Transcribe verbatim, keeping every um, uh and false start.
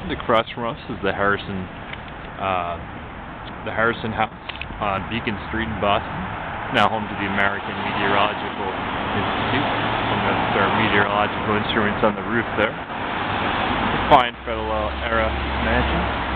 And across from us is the Harrison, uh, the Harrison House on Beacon Street in Boston, now home to the American Meteorological Institute. And that's our meteorological instruments on the roof there. A fine Federal era mansion.